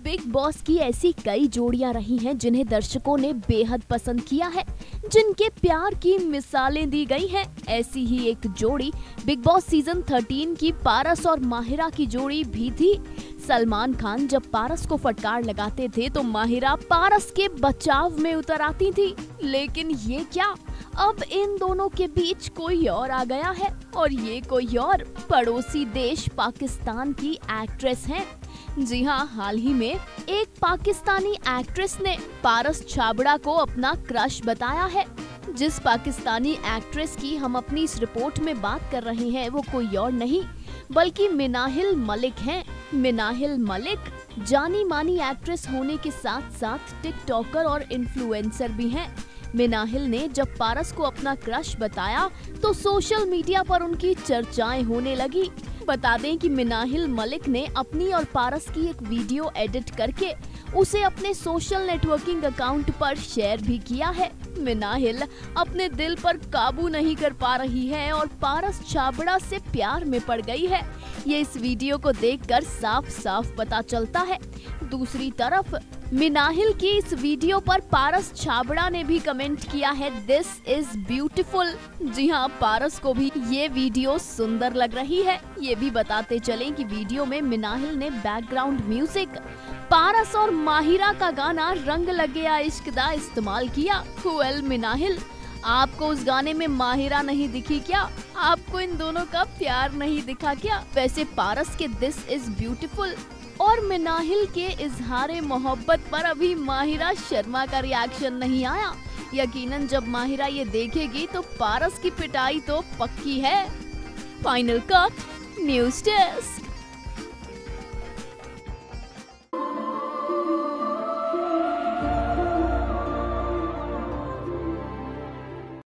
Big boss की ऐसी कई जोड़ियां रही हैं जिन्हें दर्शकों ने बेहद पसंद किया है, जिनके प्यार की मिसालें दी गई हैं। ऐसी ही एक जोड़ी बिग बॉस सीजन 13 की पारस और माहिरा की जोड़ी भी थी। सलमान खान जब पारस को फटकार लगाते थे तो माहिरा पारस के बचाव में उतर आती थी। लेकिन ये क्या, अब इन दोनों के बीच कोई और आ गया है, और ये कोई और पड़ोसी देश पाकिस्तान की एक्ट्रेस हैं। जी हाँ, हाल ही में एक पाकिस्तानी एक्ट्रेस ने पारस छाबड़ा को अपना क्रश बताया है। जिस पाकिस्तानी एक्ट्रेस की हम अपनी इस रिपोर्ट में बात कर रहे हैं वो कोई और नहीं बल्कि मिनाहिल मलिक हैं। मिनाहिल मलिक जानी मानी एक्ट्रेस होने के साथ साथ टिकटॉकर और इन्फ्लुएंसर भी हैं। मिनाहिल ने जब पारस को अपना क्रश बताया तो सोशल मीडिया पर उनकी चर्चाएं होने लगी। बता दें कि मिनाहिल मलिक ने अपनी और पारस की एक वीडियो एडिट करके उसे अपने सोशल नेटवर्किंग अकाउंट पर शेयर भी किया है। मिनाहिल अपने दिल पर काबू नहीं कर पा रही है और पारस छाबड़ा से प्यार में पड़ गई है। ये इस वीडियो को देखकर साफ साफ पता चलता है। दूसरी तरफ मिनाहिल की इस वीडियो पर पारस छाबड़ा ने भी कमेंट किया है, दिस इज ब्यूटीफुल। जी हाँ, पारस को भी ये वीडियो सुंदर लग रही है। ये भी बताते चलें कि वीडियो में मिनाहिल ने बैकग्राउंड म्यूजिक पारस और माहिरा का गाना रंग लगे इश्क दा इस्तेमाल किया। वेल मिनाहिल, आपको उस गाने में माहिरा नहीं दिखी क्या? आपको इन दोनों का प्यार नहीं दिखा क्या? वैसे पारस के दिस इज ब्यूटीफुल और मिनाहिल के इजहारे मोहब्बत पर अभी माहिरा शर्मा का रिएक्शन नहीं आया। यकीनन जब माहिरा ये देखेगी तो पारस की पिटाई तो पक्की है। Final cut news desk.